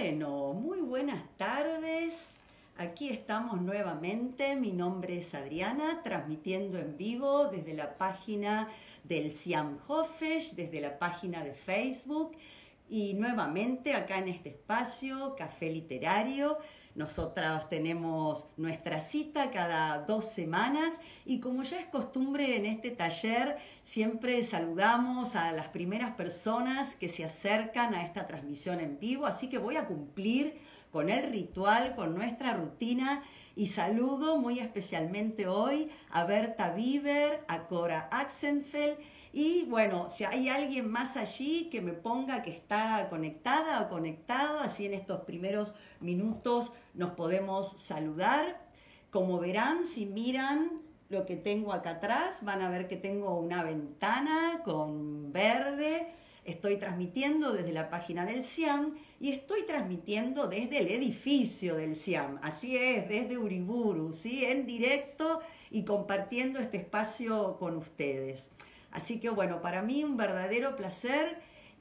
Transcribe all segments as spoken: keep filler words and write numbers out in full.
Bueno, muy buenas tardes. Aquí estamos nuevamente. Mi nombre es Adriana, transmitiendo en vivo desde la página del Siam Hofesh, desde la página de Facebook. Y nuevamente acá en este espacio, Café Literario. Nosotras tenemos nuestra cita cada dos semanas y como ya es costumbre en este taller, siempre saludamos a las primeras personas que se acercan a esta transmisión en vivo, así que voy a cumplir con el ritual, con nuestra rutina y saludo muy especialmente hoy a Berta Bieber, a Cora Axenfeld. Y bueno, si hay alguien más allí que me ponga que está conectada o conectado, así en estos primeros minutos nos podemos saludar. Como verán, si miran lo que tengo acá atrás, van a ver que tengo una ventana con verde. Estoy transmitiendo desde la página del Siam y estoy transmitiendo desde el edificio del Siam. Así es, desde Uriburu, ¿sí? En directo y compartiendo este espacio con ustedes. Así que bueno, para mí un verdadero placer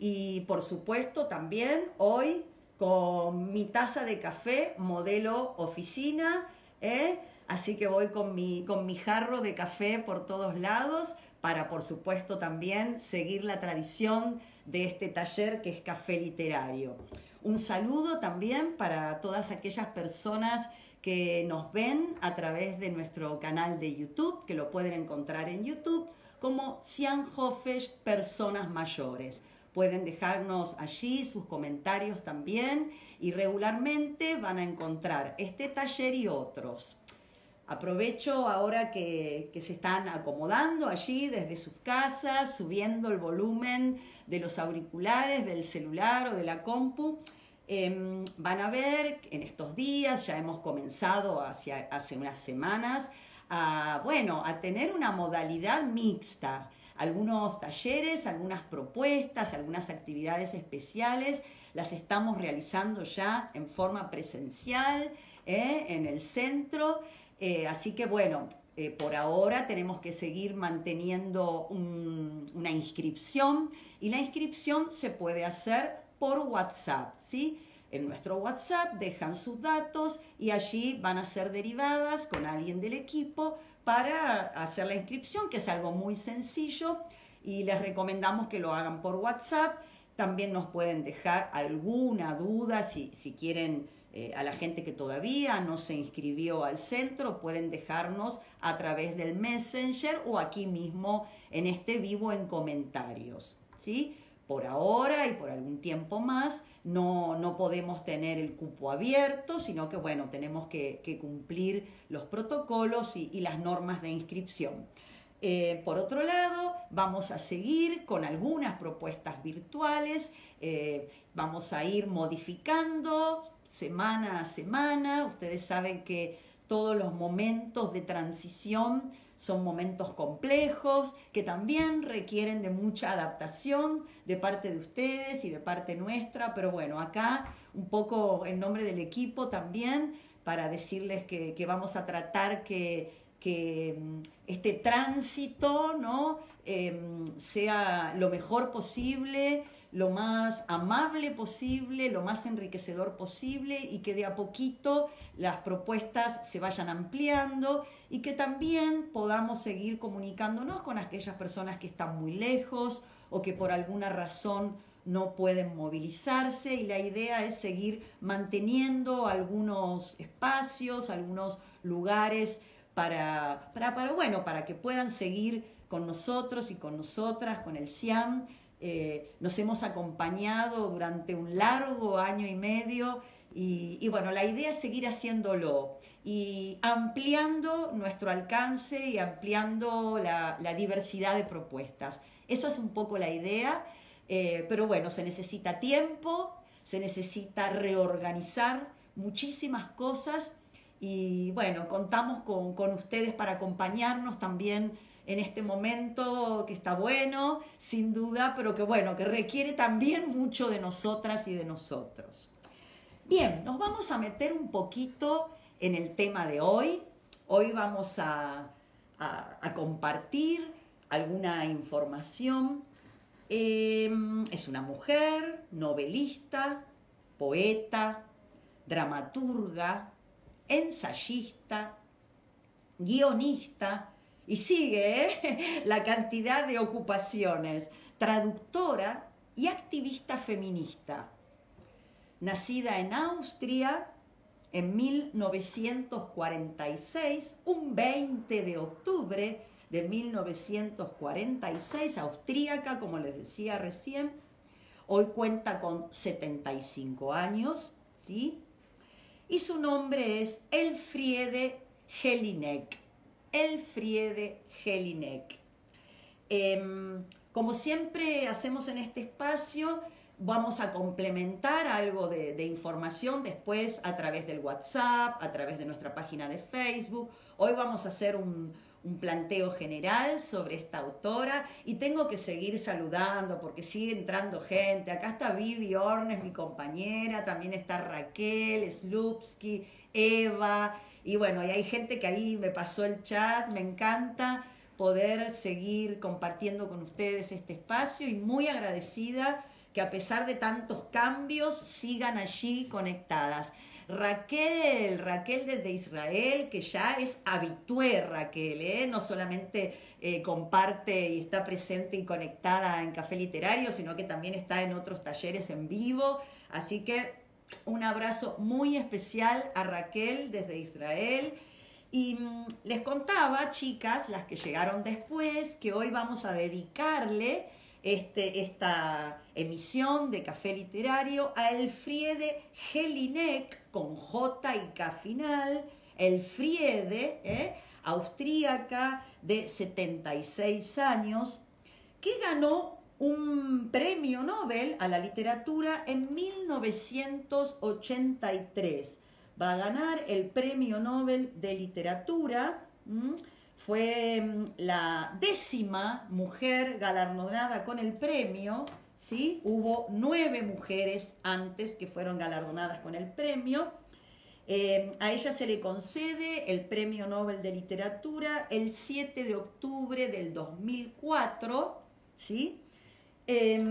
y por supuesto también hoy con mi taza de café modelo oficina, ¿eh? Así que voy con mi, con mi jarro de café por todos lados para por supuesto también seguir la tradición de este taller que es Café Literario. Un saludo también para todas aquellas personas que nos ven a través de nuestro canal de YouTube, que lo pueden encontrar en YouTube, como Siam Hofesh Personas Mayores. Pueden dejarnos allí sus comentarios también y regularmente van a encontrar este taller y otros. Aprovecho ahora que, que se están acomodando allí desde sus casas, subiendo el volumen de los auriculares, del celular o de la compu. Eh, van a ver que en estos días, ya hemos comenzado hacia, hace unas semanas, a, bueno, a tener una modalidad mixta. Algunos talleres, algunas propuestas, algunas actividades especiales las estamos realizando ya en forma presencial, ¿eh? En el centro. Eh, así que bueno, eh, por ahora tenemos que seguir manteniendo un, una inscripción y la inscripción se puede hacer por WhatsApp, ¿sí? En nuestro WhatsApp dejan sus datos y allí van a ser derivadas con alguien del equipo para hacer la inscripción, que es algo muy sencillo y les recomendamos que lo hagan por WhatsApp. También nos pueden dejar alguna duda si, si quieren, eh, a la gente que todavía no se inscribió al centro, pueden dejarnos a través del Messenger o aquí mismo en este vivo en comentarios, ¿sí? Por ahora y por algún tiempo más no, no podemos tener el cupo abierto, sino que bueno, tenemos que, que cumplir los protocolos y, y las normas de inscripción. Eh, por otro lado, vamos a seguir con algunas propuestas virtuales, eh, vamos a ir modificando semana a semana. Ustedes saben que todos los momentos de transición son momentos complejos que también requieren de mucha adaptación de parte de ustedes y de parte nuestra, pero bueno, acá un poco en nombre del equipo también para decirles que, que vamos a tratar que, que este tránsito, ¿no? eh, sea lo mejor posible, lo más amable posible, lo más enriquecedor posible y que de a poquito las propuestas se vayan ampliando y que también podamos seguir comunicándonos con aquellas personas que están muy lejos o que por alguna razón no pueden movilizarse y la idea es seguir manteniendo algunos espacios, algunos lugares para, para, para, bueno, para que puedan seguir con nosotros y con nosotras, con el Siam. Eh, nos hemos acompañado durante un largo año y medio y, y bueno, la idea es seguir haciéndolo y ampliando nuestro alcance y ampliando la, la diversidad de propuestas. Eso es un poco la idea, eh, pero bueno, se necesita tiempo, se necesita reorganizar muchísimas cosas y bueno, contamos con, con ustedes para acompañarnos también en este momento que está bueno, sin duda, pero que bueno, que requiere también mucho de nosotras y de nosotros. Bien, nos vamos a meter un poquito en el tema de hoy. Hoy vamos a, a, a compartir alguna información. Eh, es una mujer, novelista, poeta, dramaturga, ensayista, guionista, y sigue ¿eh? la cantidad de ocupaciones, traductora y activista feminista. Nacida en Austria en mil novecientos cuarenta y seis, un veinte de octubre de mil novecientos cuarenta y seis, austríaca, como les decía recién, hoy cuenta con setenta y cinco años, ¿sí? Y su nombre es Elfriede Jelinek. Elfriede Jelinek. Eh, como siempre hacemos en este espacio, vamos a complementar algo de, de información después a través del WhatsApp, a través de nuestra página de Facebook. Hoy vamos a hacer un, un planteo general sobre esta autora y tengo que seguir saludando porque sigue entrando gente. Acá está Vivi Ornes, mi compañera, también está Raquel Slupsky, Eva, y bueno, y hay gente que ahí me pasó el chat. Me encanta poder seguir compartiendo con ustedes este espacio y muy agradecida que a pesar de tantos cambios sigan allí conectadas. Raquel, Raquel desde Israel, que ya es habitué Raquel, ¿eh? No solamente eh, comparte y está presente y conectada en Café Literario, sino que también está en otros talleres en vivo. Así que un abrazo muy especial a Raquel desde Israel. Y mmm, les contaba, chicas, las que llegaron después, que hoy vamos a dedicarle este, esta emisión de Café Literario a Elfriede Jelinek, con J y K final, Elfriede, ¿eh? austríaca de setenta y seis años, que ganó un premio Nobel a la literatura en mil novecientos ochenta y tres. Va a ganar el premio Nobel de literatura. ¿m? Fue la décima mujer galardonada con el premio, ¿sí? Hubo nueve mujeres antes que fueron galardonadas con el premio. Eh, a ella se le concede el premio Nobel de literatura el siete de octubre del dos mil cuatro, ¿sí? Eh,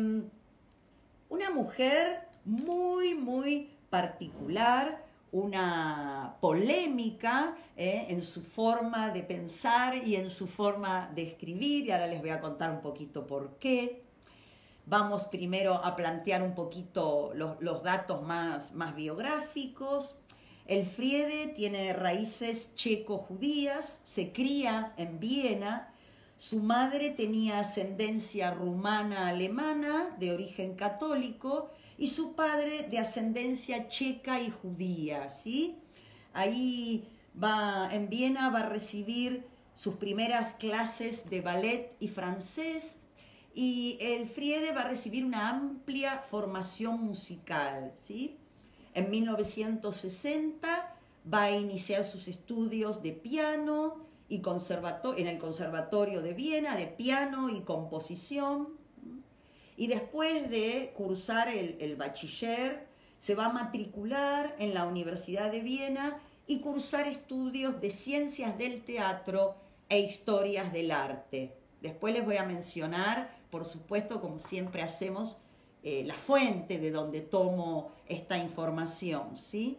una mujer muy, muy particular, una polémica eh, en su forma de pensar y en su forma de escribir, y ahora les voy a contar un poquito por qué. Vamos primero a plantear un poquito los, los datos más, más biográficos. Elfriede tiene raíces checo-judías, se cría en Viena. Su madre tenía ascendencia rumana-alemana de origen católico y su padre de ascendencia checa y judía, ¿sí? Ahí va, en Viena va a recibir sus primeras clases de ballet y francés, y Elfriede va a recibir una amplia formación musical, ¿sí? En mil novecientos sesenta va a iniciar sus estudios de piano y conservato- en el Conservatorio de Viena de piano y composición, y después de cursar el, el bachiller se va a matricular en la Universidad de Viena y cursar estudios de ciencias del teatro e historias del arte. Después les voy a mencionar, por supuesto, como siempre hacemos, eh, la fuente de donde tomo esta información, ¿sí?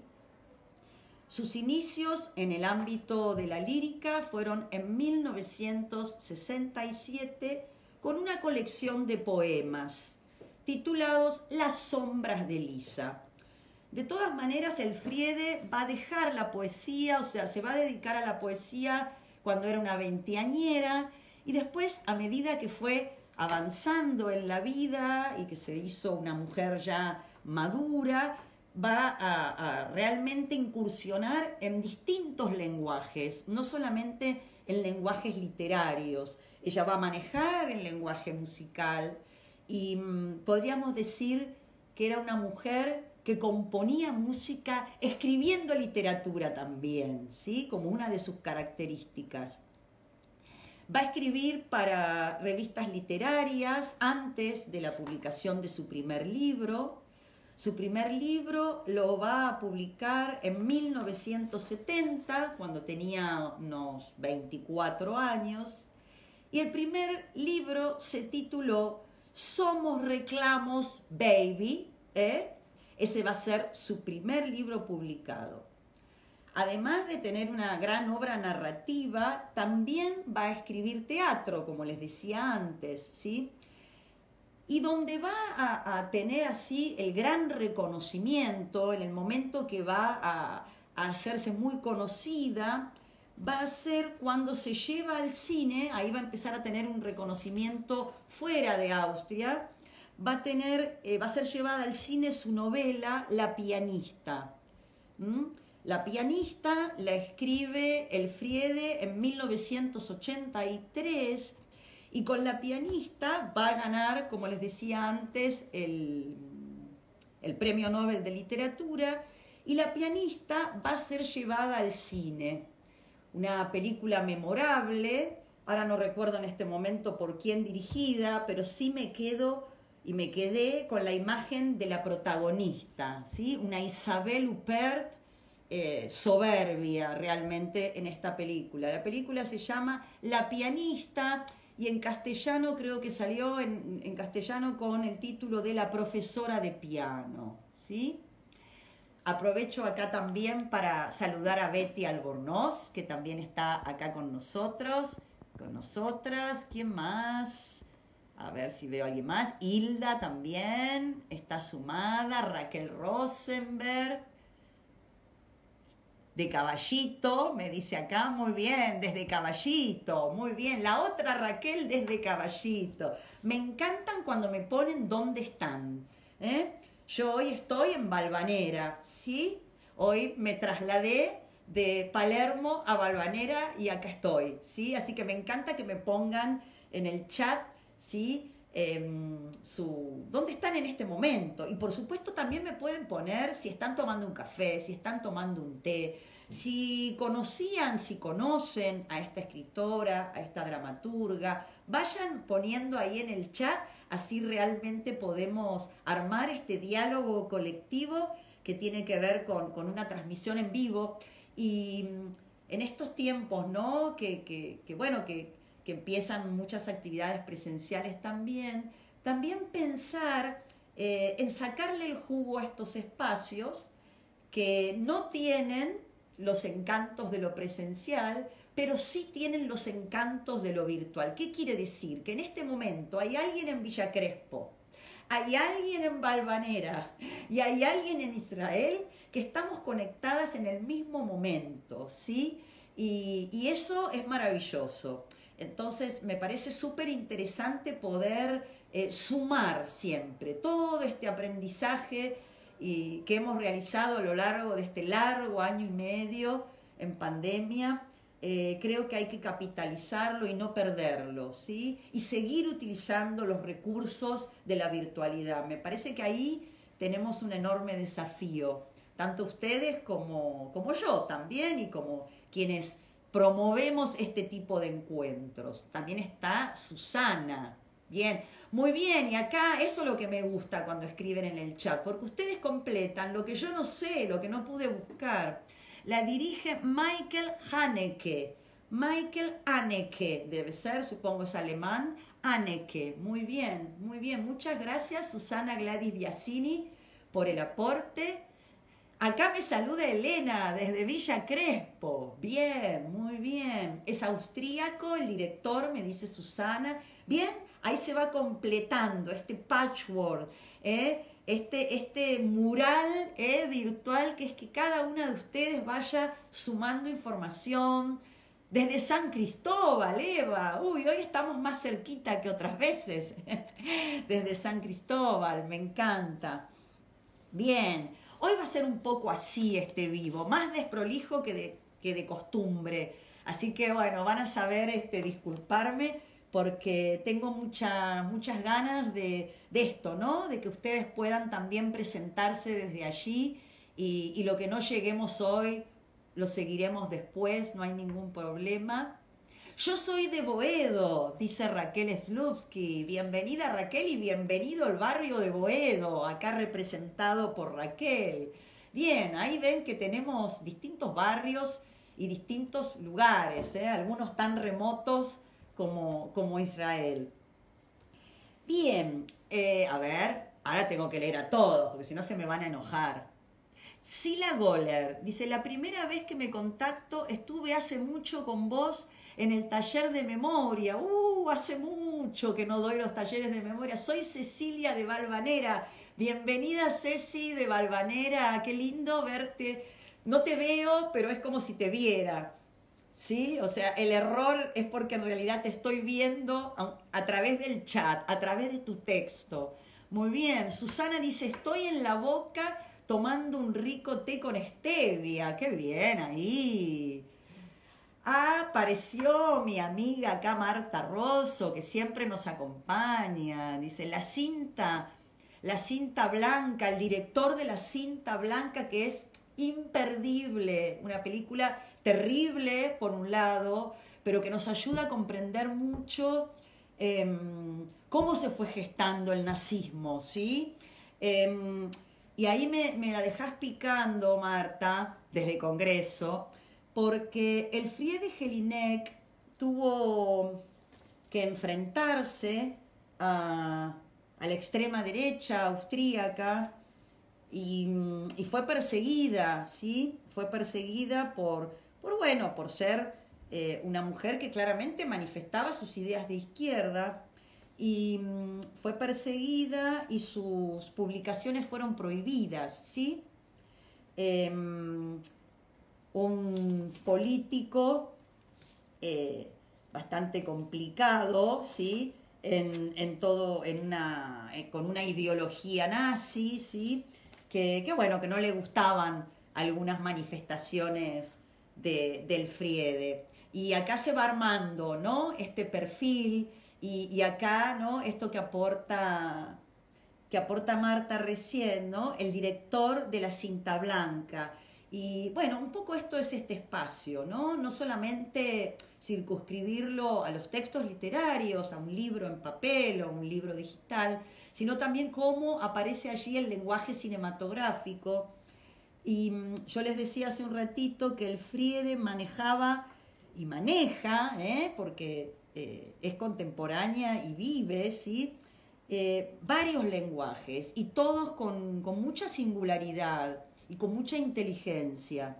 Sus inicios en el ámbito de la lírica fueron en mil novecientos sesenta y siete con una colección de poemas titulados Las sombras de Lisa. De todas maneras, Elfriede va a dejar la poesía, o sea, se va a dedicar a la poesía cuando era una veinteañera, y después, a medida que fue avanzando en la vida y que se hizo una mujer ya madura, va a, a realmente incursionar en distintos lenguajes, no solamente en lenguajes literarios. Ella va a manejar el lenguaje musical y mmm, podríamos decir que era una mujer que componía música escribiendo literatura también, ¿sí? Como una de sus características. Va a escribir para revistas literarias antes de la publicación de su primer libro. Su primer libro lo va a publicar en mil novecientos setenta, cuando tenía unos veinticuatro años. Y el primer libro se tituló Somos Reclamos, Baby, ¿eh? Ese va a ser su primer libro publicado. Además de tener una gran obra narrativa, también va a escribir teatro, como les decía antes, ¿sí? Y donde va a, a tener así el gran reconocimiento, en el momento que va a, a hacerse muy conocida, va a ser cuando se lleva al cine. Ahí va a empezar a tener un reconocimiento fuera de Austria. Va a, tener, eh, va a ser llevada al cine su novela La pianista. ¿Mm? La pianista la escribe Elfriede en mil novecientos ochenta y tres y con La pianista va a ganar, como les decía antes, el, el Premio Nobel de Literatura, y La pianista va a ser llevada al cine. Una película memorable, ahora no recuerdo en este momento por quién dirigida, pero sí me quedo y me quedé con la imagen de la protagonista, ¿sí? Una Isabelle Huppert eh, soberbia realmente en esta película. La película se llama La pianista y en castellano creo que salió en, en castellano con el título de La profesora de piano, ¿sí? Aprovecho acá también para saludar a Betty Albornoz, que también está acá con nosotros, con nosotras. ¿Quién más? A ver si veo a alguien más. Hilda también está sumada. Raquel Rosenberg. De Caballito, me dice acá. Muy bien, desde Caballito. Muy bien. La otra Raquel desde Caballito. Me encantan cuando me ponen dónde están, ¿eh? Yo hoy estoy en Valvanera, ¿sí? Hoy me trasladé de Palermo a Valvanera y acá estoy, ¿sí? Así que me encanta que me pongan en el chat, ¿sí? Eh, su, ¿dónde están en este momento? Y por supuesto también me pueden poner si están tomando un café, si están tomando un té, si conocían, si conocen a esta escritora, a esta dramaturga. Vayan poniendo ahí en el chat, así realmente podemos armar este diálogo colectivo que tiene que ver con, con una transmisión en vivo. Y en estos tiempos, ¿no? Que, que, que bueno, que, que empiezan muchas actividades presenciales también, también pensar eh, en sacarle el jugo a estos espacios que no tienen los encantos de lo presencial, pero sí tienen los encantos de lo virtual. ¿Qué quiere decir? Que en este momento hay alguien en Villa Crespo, hay alguien en Valvanera y hay alguien en Israel que estamos conectadas en el mismo momento, ¿sí? Y, y eso es maravilloso. Entonces me parece súper interesante poder eh, sumar siempre todo este aprendizaje y, que hemos realizado a lo largo de este largo año y medio en pandemia. Eh, creo que hay que capitalizarlo y no perderlo, ¿sí? Y seguir utilizando los recursos de la virtualidad. Me parece que ahí tenemos un enorme desafío, tanto ustedes como, como yo también, y como quienes promovemos este tipo de encuentros. También está Susana. Bien, muy bien, y acá eso es lo que me gusta cuando escriben en el chat, porque ustedes completan lo que yo no sé, lo que no pude buscar. La dirige Michael Haneke. Michael Haneke, debe ser, supongo es alemán. Haneke, muy bien, muy bien. Muchas gracias, Susana Gladys Biasini, por el aporte. Acá me saluda Elena desde Villa Crespo. Bien, muy bien. Es austríaco el director, me dice Susana. Bien, ahí se va completando este patchwork, ¿eh? Este, este mural eh, virtual, que es que cada una de ustedes vaya sumando información. Desde San Cristóbal, Eva. Uy, hoy estamos más cerquita que otras veces. Desde San Cristóbal, me encanta. Bien, hoy va a ser un poco así este vivo, más desprolijo que de, que de costumbre. Así que bueno, van a saber este, disculparme, porque tengo mucha, muchas ganas de, de esto, ¿no? De que ustedes puedan también presentarse desde allí, y, y lo que no lleguemos hoy, lo seguiremos después, no hay ningún problema. Yo soy de Boedo, dice Raquel Slupsky. Bienvenida Raquel y bienvenido al barrio de Boedo, acá representado por Raquel. Bien, ahí ven que tenemos distintos barrios y distintos lugares, ¿eh? Algunos tan remotos como, como Israel. Bien, eh, a ver, ahora tengo que leer a todos, porque si no se me van a enojar. Sila Goller dice, la primera vez que me contacto estuve hace mucho con vos en el taller de memoria. Uh, hace mucho que no doy los talleres de memoria. Soy Cecilia de Valvanera. Bienvenida, Ceci de Valvanera. Qué lindo verte. No te veo, pero es como si te viera. ¿Sí? O sea, el error es porque en realidad te estoy viendo a, a través del chat, a través de tu texto. Muy bien. Susana dice, estoy en la boca tomando un rico té con stevia. ¡Qué bien ahí! Ah, apareció mi amiga acá, Marta Rosso, que siempre nos acompaña. Dice, la cinta, la cinta blanca, el director de La Cinta Blanca, que es imperdible. Una película terrible, por un lado, pero que nos ayuda a comprender mucho eh, cómo se fue gestando el nazismo, ¿sí? Eh, y ahí me, me la dejás picando, Marta, desde Congreso, porque el Friedrich Jelinek tuvo que enfrentarse a, a la extrema derecha austríaca y, y fue perseguida, ¿sí? Fue perseguida por, por bueno, por ser eh, una mujer que claramente manifestaba sus ideas de izquierda, y um, fue perseguida y sus publicaciones fueron prohibidas, ¿sí? Eh, un político eh, bastante complicado, ¿sí? En, en todo, en una, eh, con una ideología nazi, ¿sí? Que, que bueno, que no le gustaban algunas manifestaciones de, del Friede. Y acá se va armando, ¿no? Este perfil, y, y acá, ¿no? Esto que aporta, que aporta Marta recién, ¿no? El director de La Cinta Blanca. Y bueno, un poco esto es este espacio, ¿no? No solamente circunscribirlo a los textos literarios, a un libro en papel o un libro digital, sino también cómo aparece allí el lenguaje cinematográfico. Y yo les decía hace un ratito que el Friede manejaba y maneja, ¿eh? porque eh, es contemporánea y vive, ¿sí? Eh, varios lenguajes, y todos con, con mucha singularidad y con mucha inteligencia.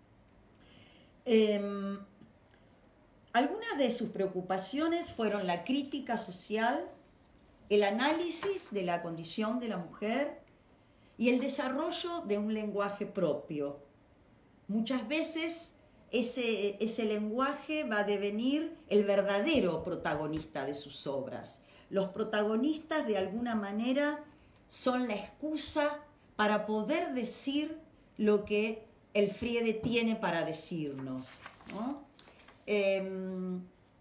Eh, algunas de sus preocupaciones fueron la crítica social, el análisis de la condición de la mujer y el desarrollo de un lenguaje propio. Muchas veces ese, ese lenguaje va a devenir el verdadero protagonista de sus obras. Los protagonistas, de alguna manera, son la excusa para poder decir lo que el Friede tiene para decirnos, ¿no? Eh,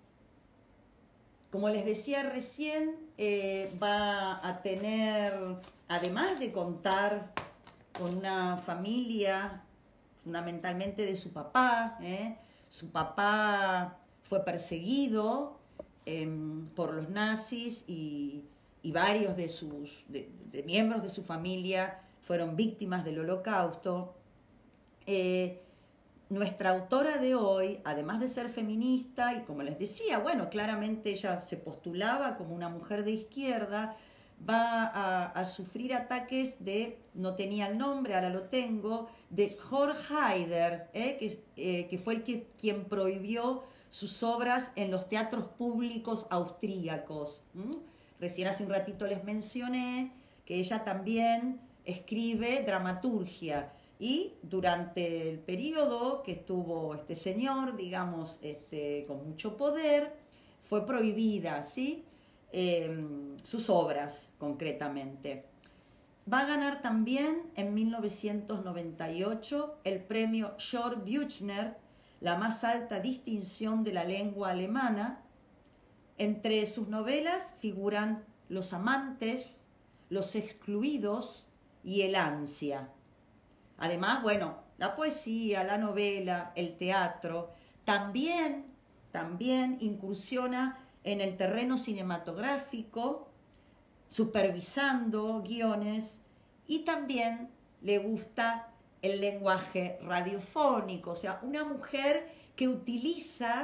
como les decía recién, eh, va a tener, además de contar con una familia fundamentalmente de su papá, ¿eh? Su papá fue perseguido eh, por los nazis, y, y varios de, sus, de, de miembros de su familia fueron víctimas del Holocausto. Eh, nuestra autora de hoy, además de ser feminista, y como les decía, bueno, claramente ella se postulaba como una mujer de izquierda, va a, a sufrir ataques de, no tenía el nombre, ahora lo tengo, de Horst Haider, ¿eh? que, eh, que fue el que, quien prohibió sus obras en los teatros públicos austríacos. ¿Mm? Recién hace un ratito les mencioné que ella también escribe dramaturgia, y durante el periodo que estuvo este señor, digamos, este, con mucho poder, fue prohibida, ¿sí? Eh, sus obras concretamente. Va a ganar también en mil novecientos noventa y ocho el premio Georg Büchner, la más alta distinción de la lengua alemana. Entre sus novelas figuran Los amantes, Los excluidos y El ansia. Además, bueno, la poesía, la novela, el teatro, también, también incursiona en el terreno cinematográfico, supervisando guiones, y también le gusta el lenguaje radiofónico, o sea, una mujer que utiliza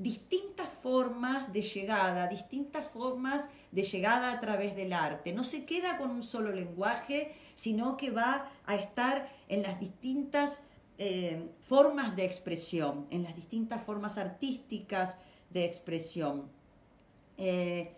distintas formas de llegada, distintas formas de llegada a través del arte. No se queda con un solo lenguaje, sino que va a estar en las distintas eh, formas de expresión, en las distintas formas artísticas de expresión. Eh,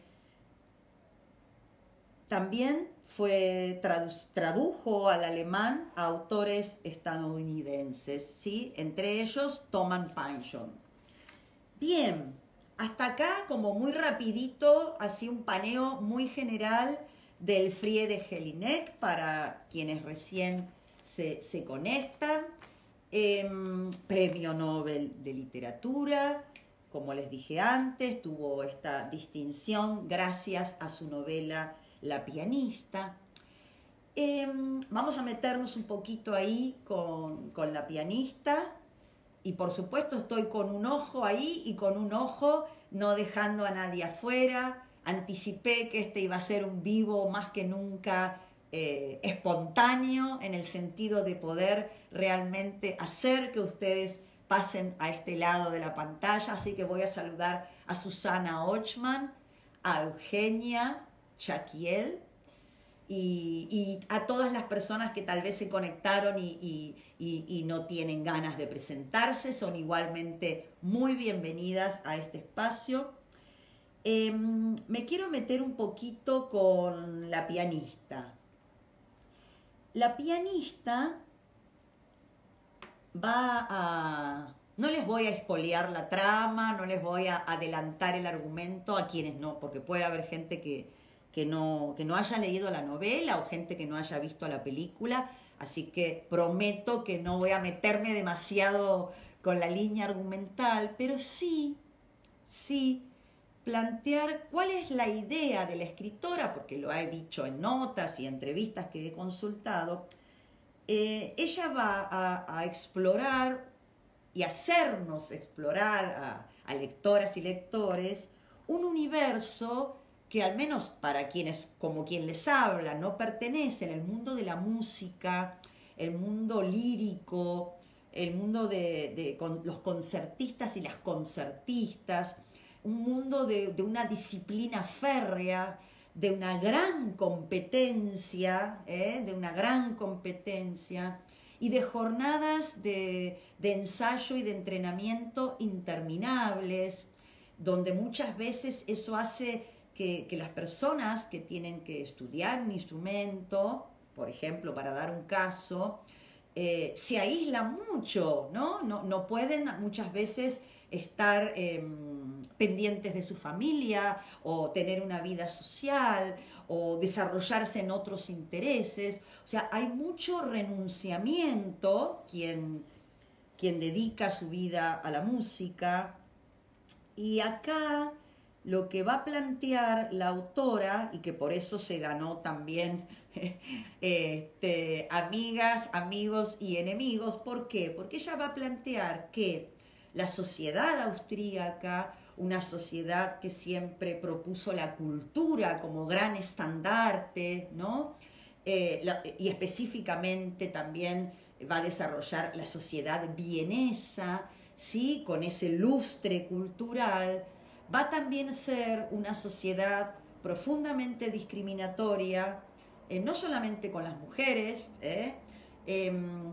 también fue, tradu tradujo al alemán a autores estadounidenses, ¿sí? Entre ellos Thomas Pynchon. Bien, hasta acá como muy rapidito, así un paneo muy general del Friedrich Jelinek para quienes recién se, se conectan. Eh, Premio Nobel de Literatura, como les dije antes, tuvo esta distinción gracias a su novela La pianista. Eh, vamos a meternos un poquito ahí con, con La pianista. Y por supuesto estoy con un ojo ahí y con un ojo no dejando a nadie afuera. Anticipé que este iba a ser un vivo más que nunca eh, espontáneo, en el sentido de poder realmente hacer que ustedes pasen a este lado de la pantalla. Así que voy a saludar a Susana Ochman, a Eugenia Chaquiel, Y, y a todas las personas que tal vez se conectaron y, y, y, y no tienen ganas de presentarse, son igualmente muy bienvenidas a este espacio. Eh, me quiero meter un poquito con La pianista. La pianista va a... No les voy a espolear la trama, no les voy a adelantar el argumento a quienes no, porque puede haber gente que... Que no, que no haya leído la novela o gente que no haya visto la película, así que prometo que no voy a meterme demasiado con la línea argumental, pero sí, sí, plantear cuál es la idea de la escritora, porque lo he dicho en notas y entrevistas que he consultado. Eh, ella va a, a explorar y hacernos explorar a, a lectoras y lectores un universo que al menos para quienes, como quien les habla, no pertenecen al mundo de la música, el mundo lírico, el mundo de, de con los concertistas y las concertistas, un mundo de, de una disciplina férrea, de una gran competencia, ¿eh? de una gran competencia, y de jornadas de, de ensayo y de entrenamiento interminables, donde muchas veces eso hace Que, que las personas que tienen que estudiar un instrumento, por ejemplo, para dar un caso, eh, se aíslan mucho, ¿no? No, no pueden muchas veces estar eh, pendientes de su familia o tener una vida social o desarrollarse en otros intereses. O sea, hay mucho renunciamiento quien, quien dedica su vida a la música. Y acá lo que va a plantear la autora, y que por eso se ganó también este, amigas, amigos y enemigos, ¿por qué? Porque ella va a plantear que la sociedad austríaca, una sociedad que siempre propuso la cultura como gran estandarte, ¿no? Eh, la, y específicamente también va a desarrollar la sociedad vienesa, ¿sí? Con ese lustre cultural. Va también a ser una sociedad profundamente discriminatoria, eh, no solamente con las mujeres, eh, eh,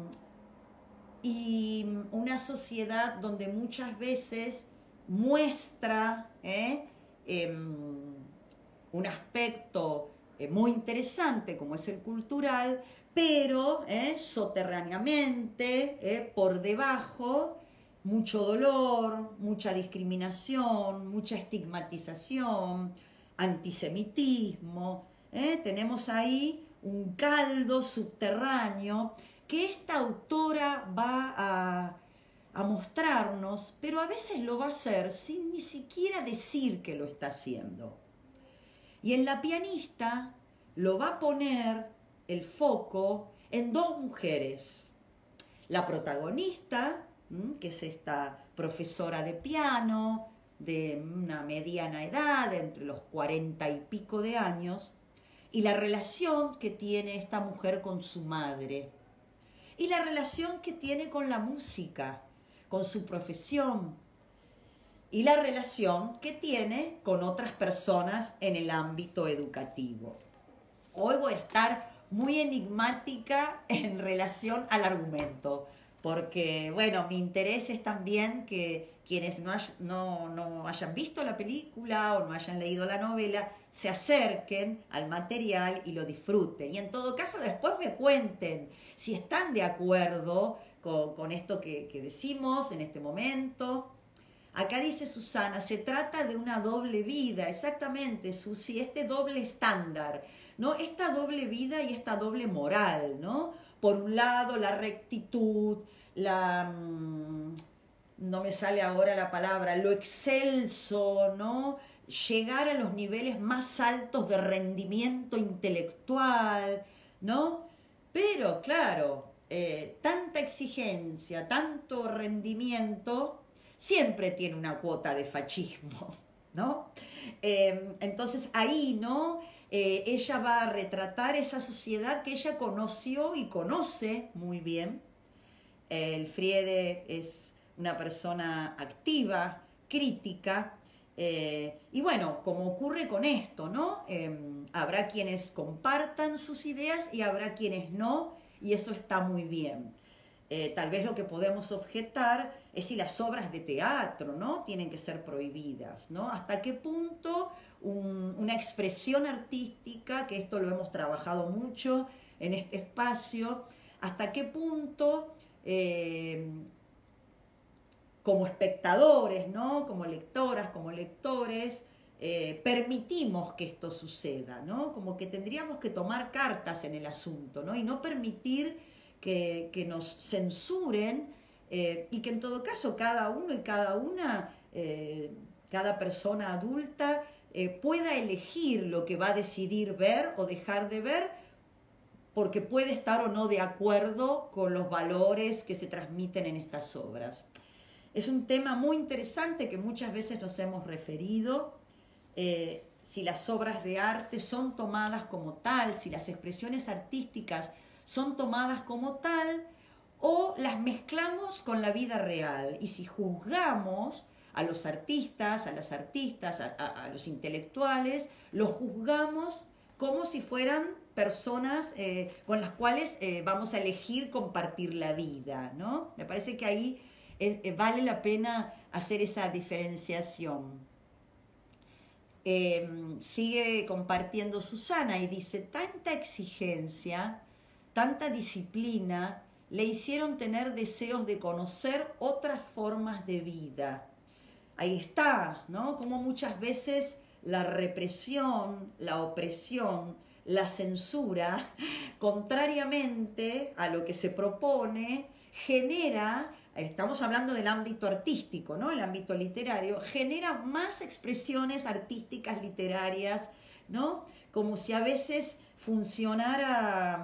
y una sociedad donde muchas veces muestra eh, eh, un aspecto eh, muy interesante como es el cultural, pero eh, soterráneamente, eh, por debajo, mucho dolor, mucha discriminación, mucha estigmatización, antisemitismo. ¿eh? Tenemos ahí un caldo subterráneo que esta autora va a, a mostrarnos, pero a veces lo va a hacer sin ni siquiera decir que lo está haciendo. Y en La pianista lo va a poner el foco en dos mujeres. La protagonista, que es esta profesora de piano de una mediana edad, entre los cuarenta y pico de años, y la relación que tiene esta mujer con su madre, y la relación que tiene con la música, con su profesión. y la relación que tiene con otras personas en el ámbito educativo. Hoy voy a estar muy enigmática en relación al argumento, porque, bueno, mi interés es también que quienes no, hay, no, no hayan visto la película o no hayan leído la novela se acerquen al material y lo disfruten. Y en todo caso después me cuenten si están de acuerdo con, con esto que, que decimos en este momento. Acá dice Susana, se trata de una doble vida, exactamente, Susi, este doble estándar, ¿no? Esta doble vida y esta doble moral, ¿no? Por un lado, la rectitud, la... Mmm, no me sale ahora la palabra, lo excelso, ¿no? Llegar a los niveles más altos de rendimiento intelectual, ¿no? Pero, claro, eh, tanta exigencia, tanto rendimiento, siempre tiene una cuota de fascismo, ¿no? Eh, entonces ahí, ¿no? Eh, ella va a retratar esa sociedad que ella conoció y conoce muy bien. El Friede es una persona activa, crítica, eh, y bueno, como ocurre con esto, ¿no? Eh, habrá quienes compartan sus ideas y habrá quienes no, y eso está muy bien. Eh, tal vez lo que podemos objetar es si las obras de teatro, ¿no? Tienen que ser prohibidas, ¿no? Hasta qué punto un, una expresión artística, que esto lo hemos trabajado mucho en este espacio, hasta qué punto eh, como espectadores, ¿no? Como lectoras, como lectores, eh, permitimos que esto suceda, ¿no? Como que tendríamos que tomar cartas en el asunto, ¿no? Y no permitir que, que nos censuren eh, y que en todo caso cada uno y cada una, eh, cada persona adulta eh, pueda elegir lo que va a decidir ver o dejar de ver, porque puede estar o no de acuerdo con los valores que se transmiten en estas obras. Es un tema muy interesante que muchas veces nos hemos referido, eh, si las obras de arte son tomadas como tal, si las expresiones artísticas son tomadas como tal, o las mezclamos con la vida real, y si juzgamos a los artistas, a las artistas, a, a, a los intelectuales, los juzgamos como si fueran personas eh, con las cuales eh, vamos a elegir compartir la vida, ¿no? Me parece que ahí eh, vale la pena hacer esa diferenciación. Eh, sigue compartiendo Susana y dice, tanta exigencia, tanta disciplina, le hicieron tener deseos de conocer otras formas de vida. Ahí está, ¿no? Como muchas veces la represión, la opresión, la censura, contrariamente a lo que se propone, genera, estamos hablando del ámbito artístico, ¿no? El ámbito literario, genera más expresiones artísticas, literarias, ¿no? Como si a veces funcionara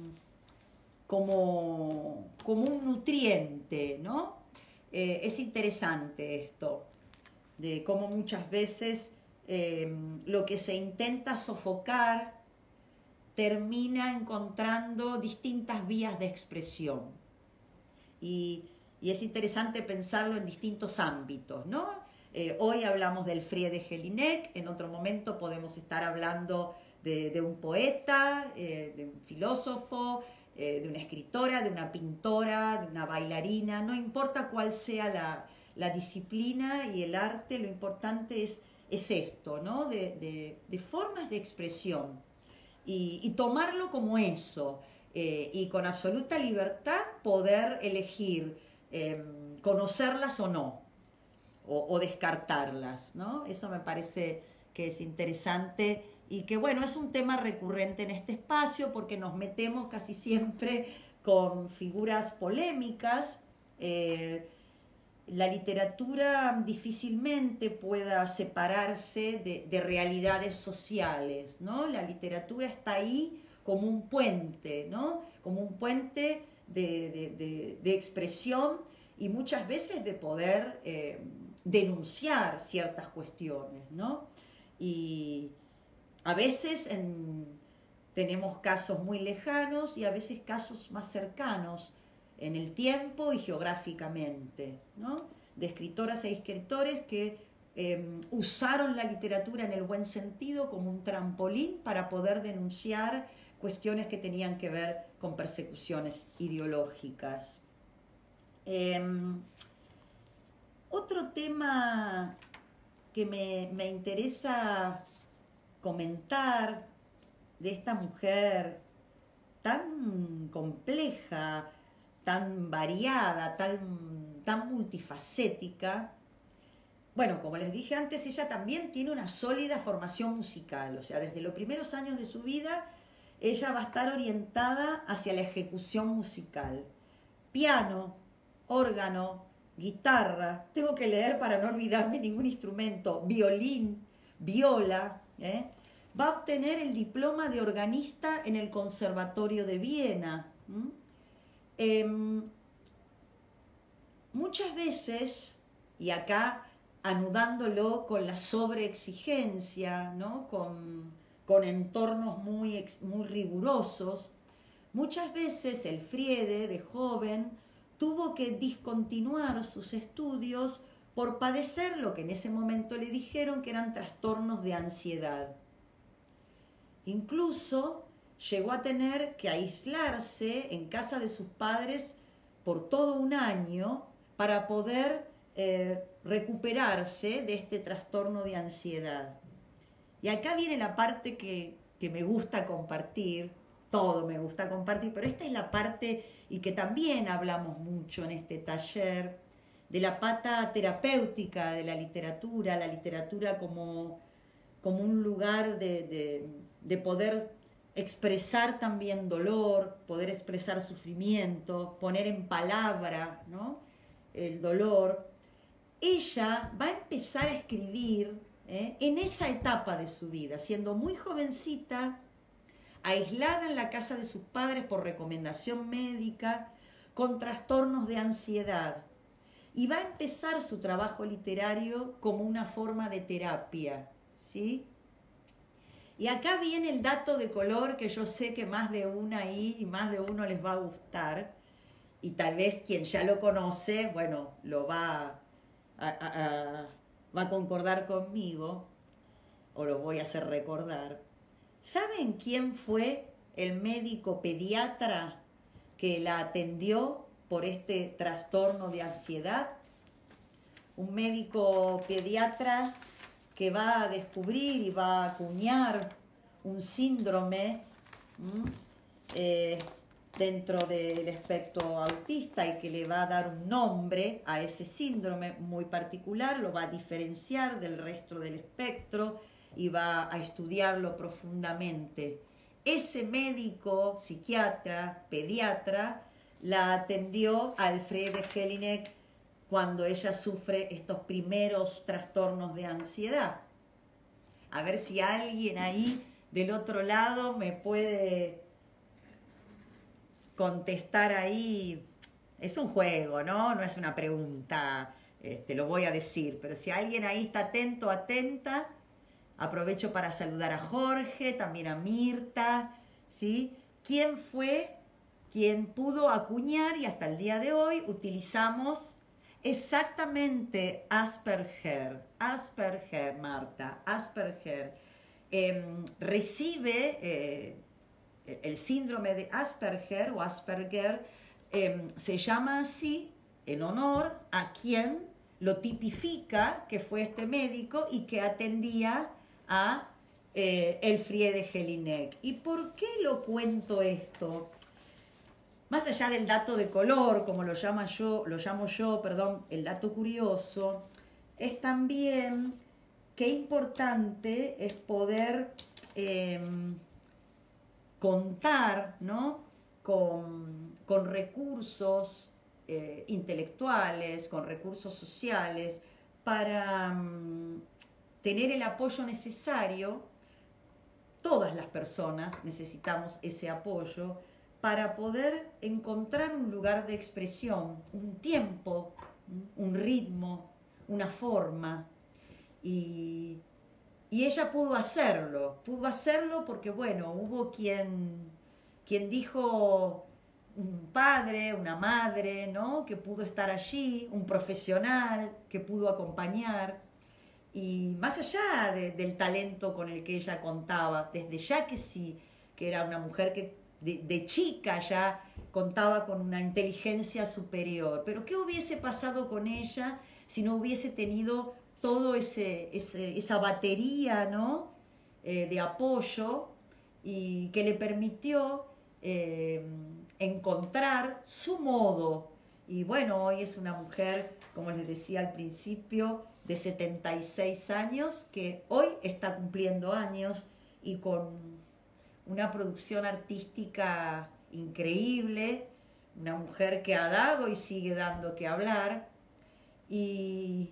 como, como un nutriente, ¿no? Eh, es interesante esto, de cómo muchas veces eh, lo que se intenta sofocar termina encontrando distintas vías de expresión. Y, y es interesante pensarlo en distintos ámbitos, ¿no? Eh, hoy hablamos del Friede Jelinek, en otro momento podemos estar hablando de, de un poeta, eh, de un filósofo, eh, de una escritora, de una pintora, de una bailarina, no importa cuál sea la, la disciplina y el arte, lo importante es, es esto, ¿no? De, de, de formas de expresión y, y tomarlo como eso, eh, y con absoluta libertad poder elegir eh, conocerlas o no, o, o descartarlas, ¿no? Eso me parece que es interesante y que, bueno, es un tema recurrente en este espacio porque nos metemos casi siempre con figuras polémicas. Eh, la literatura difícilmente pueda separarse de, de realidades sociales, ¿no? La literatura está ahí como un puente, ¿no? Como un puente de, de, de, de expresión y muchas veces de poder eh, denunciar ciertas cuestiones, ¿no? Y a veces en, tenemos casos muy lejanos y a veces casos más cercanos. en el tiempo y geográficamente, ¿no? De escritoras e escritores que eh, usaron la literatura en el buen sentido como un trampolín para poder denunciar cuestiones que tenían que ver con persecuciones ideológicas. Eh, otro tema que me, me interesa comentar de esta mujer tan compleja, tan variada, tan, tan multifacética. Bueno, como les dije antes, ella también tiene una sólida formación musical, o sea, desde los primeros años de su vida, ella va a estar orientada hacia la ejecución musical. Piano, órgano, guitarra, tengo que leer para no olvidarme ningún instrumento, violín, viola, ¿eh? Va a obtener el diploma de organista en el Conservatorio de Viena. ¿Mm? Eh, muchas veces, y acá anudándolo con la sobreexigencia, ¿no? con, con entornos muy, muy rigurosos, muchas veces el Friede, de joven, tuvo que discontinuar sus estudios por padecer lo que en ese momento le dijeron que eran trastornos de ansiedad. Incluso llegó a tener que aislarse en casa de sus padres por todo un año para poder eh, recuperarse de este trastorno de ansiedad. Y acá viene la parte que, que me gusta compartir, todo me gusta compartir, pero esta es la parte y que también hablamos mucho en este taller, de la pata terapéutica de la literatura, la literatura como, como un lugar de, de, de poder expresar también dolor, poder expresar sufrimiento, poner en palabra, ¿no?, el dolor. Ella va a empezar a escribir ¿eh? en esa etapa de su vida, siendo muy jovencita, aislada en la casa de sus padres por recomendación médica, con trastornos de ansiedad. Y va a empezar su trabajo literario como una forma de terapia, ¿sí? Y acá viene el dato de color que yo sé que más de una ahí y más de uno les va a gustar. Y tal vez quien ya lo conoce, bueno, lo va a, a, a, va a concordar conmigo, o lo voy a hacer recordar. ¿Saben quién fue el médico pediatra que la atendió por este trastorno de ansiedad? Un médico pediatra que va a descubrir y va a acuñar un síndrome eh, dentro del espectro autista y que le va a dar un nombre a ese síndrome muy particular, lo va a diferenciar del resto del espectro y va a estudiarlo profundamente. Ese médico, psiquiatra, pediatra, la atendió a Elfriede Jelinek cuando ella sufre estos primeros trastornos de ansiedad. A ver si alguien ahí del otro lado me puede contestar ahí. Es un juego, ¿no? No es una pregunta, este, lo voy a decir, pero si alguien ahí está atento, atenta, aprovecho para saludar a Jorge, también a Mirta, ¿sí? ¿Quién fue quien pudo acuñar y hasta el día de hoy utilizamos exactamente Asperger? Asperger, Marta, Asperger. Eh, recibe eh, el síndrome de Asperger o Asperger, eh, se llama así en honor a quien lo tipifica, que fue este médico y que atendía a eh, Elfriede Jelinek. ¿Y por qué lo cuento esto? Más allá del dato de color, como lo, llama yo, lo llamo yo, perdón, el dato curioso, es también qué importante es poder eh, contar, ¿no?, con, con recursos eh, intelectuales, con recursos sociales, para um, tener el apoyo necesario. Todas las personas necesitamos ese apoyo para poder encontrar un lugar de expresión, un tiempo, un ritmo, una forma. Y, y ella pudo hacerlo, pudo hacerlo porque, bueno, hubo quien, quien dijo, un padre, una madre, ¿no? Que pudo estar allí, un profesional que pudo acompañar. Y más allá de, del talento con el que ella contaba, desde ya que sí, que era una mujer que de, de chica ya contaba con una inteligencia superior. Pero ¿qué hubiese pasado con ella si no hubiese tenido todo ese, ese esa batería, ¿no? eh, de apoyo y que le permitió eh, encontrar su modo? Y bueno, hoy es una mujer, como les decía al principio, de setenta y seis años, que hoy está cumpliendo años y con una producción artística increíble, una mujer que ha dado y sigue dando que hablar, y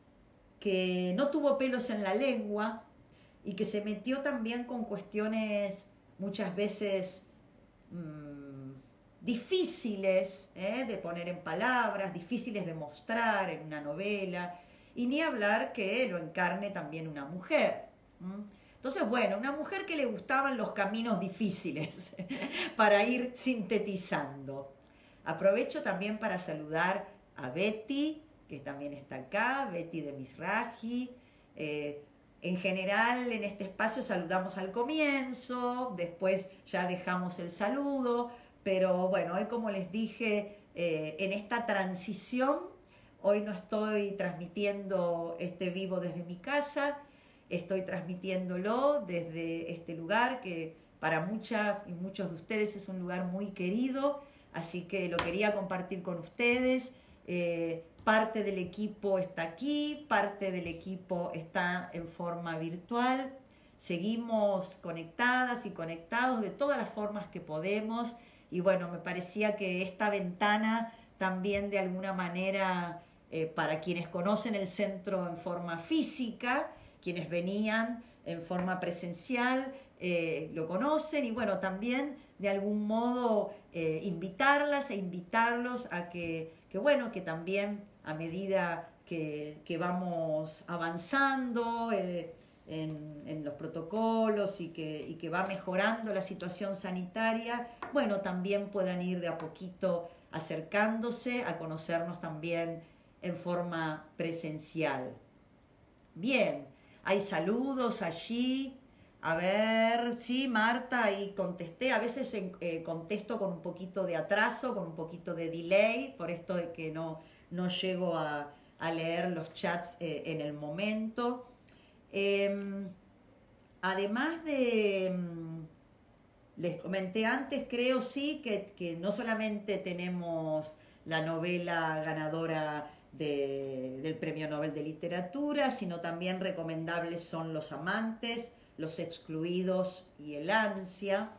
que no tuvo pelos en la lengua, y que se metió también con cuestiones muchas veces mmm, difíciles ¿eh? de poner en palabras, difíciles de mostrar en una novela, y ni hablar que lo encarne también una mujer. ¿Mm? Entonces, bueno, una mujer que le gustaban los caminos difíciles para ir sintetizando. Aprovecho también para saludar a Betty, que también está acá, Betty de Mizrahi. Eh, en general, en este espacio saludamos al comienzo, después ya dejamos el saludo, pero bueno, hoy, como les dije, eh, en esta transición, hoy no estoy transmitiendo este vivo desde mi casa, estoy transmitiéndolo desde este lugar que para muchas y muchos de ustedes es un lugar muy querido, así que lo quería compartir con ustedes. Eh, parte del equipo está aquí, parte del equipo está en forma virtual. Seguimos conectadas y conectados de todas las formas que podemos, y bueno, me parecía que esta ventana también de alguna manera, eh, para quienes conocen el centro en forma física, quienes venían en forma presencial, eh, lo conocen, y bueno, también de algún modo eh, invitarlas e invitarlos a que, que, bueno, que también a medida que, que vamos avanzando eh, en, en los protocolos y que, y que va mejorando la situación sanitaria, bueno, también puedan ir de a poquito acercándose a conocernos también en forma presencial. Bien, hay saludos allí. A ver, sí, Marta, ahí contesté. A veces eh, contesto con un poquito de atraso, con un poquito de delay, por esto de que no, no llego a, a leer los chats eh, en el momento. Eh, además de, les comenté antes, creo sí, que, que no solamente tenemos la novela ganadora de, del Premio Nobel de Literatura, sino también recomendables son Los amantes, Los excluidos y El ansia.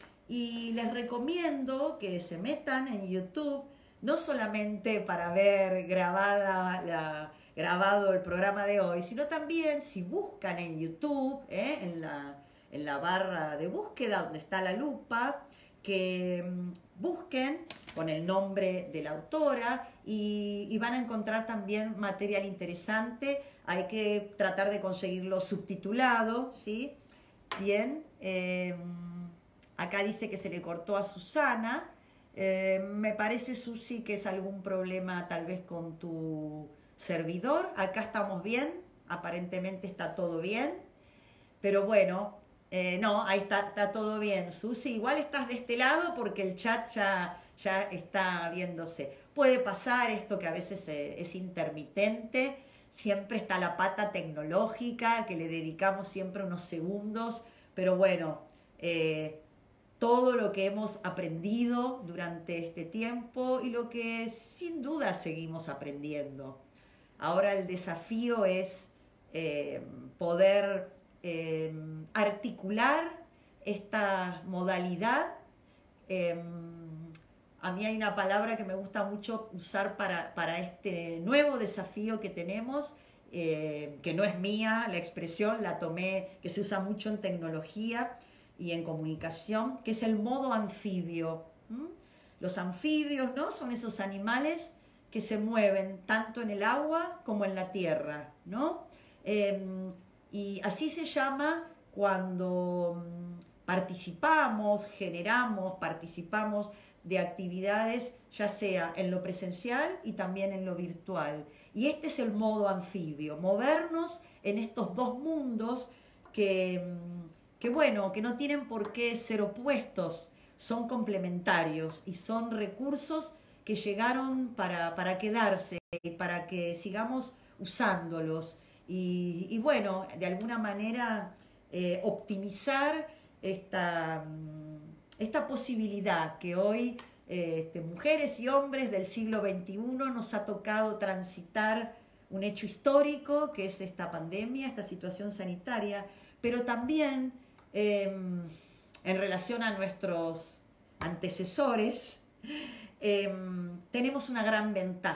Y les recomiendo que se metan en YouTube, no solamente para ver grabada la, grabado el programa de hoy, sino también si buscan en YouTube, ¿eh? en, la, en la barra de búsqueda donde está la lupa, que busquen con el nombre de la autora y, y van a encontrar también material interesante. Hay que tratar de conseguirlo subtitulado, ¿sí? Bien, eh, acá dice que se le cortó a Susana. Eh, me parece, Susi, que es algún problema tal vez con tu servidor. Acá estamos bien, aparentemente está todo bien, pero bueno, eh, no, ahí está, está todo bien. Susi, igual estás de este lado porque el chat ya, ya está viéndose. Puede pasar esto que a veces eh, es intermitente. Siempre está la pata tecnológica, que le dedicamos siempre unos segundos, pero bueno, eh, todo lo que hemos aprendido durante este tiempo y lo que sin duda seguimos aprendiendo. Ahora el desafío es eh, poder eh, articular esta modalidad. Eh, A mí hay una palabra que me gusta mucho usar para, para este nuevo desafío que tenemos, eh, que no es mía, la expresión la tomé, que se usa mucho en tecnología y en comunicación, que es el modo anfibio. ¿Mm? Los anfibios, ¿no? Son esos animales que se mueven tanto en el agua como en la tierra, ¿no? Eh, y así se llama cuando participamos, generamos, participamos de actividades, ya sea en lo presencial y también en lo virtual. Y este es el modo anfibio, movernos en estos dos mundos que, que bueno, que no tienen por qué ser opuestos, son complementarios y son recursos que llegaron para, para quedarse, para que sigamos usándolos y, y bueno, de alguna manera eh, optimizar esta, esta posibilidad que hoy eh, este, mujeres y hombres del siglo veintiuno nos ha tocado transitar un hecho histórico que es esta pandemia, esta situación sanitaria, pero también eh, en relación a nuestros antecesores, eh, tenemos una gran ventaja.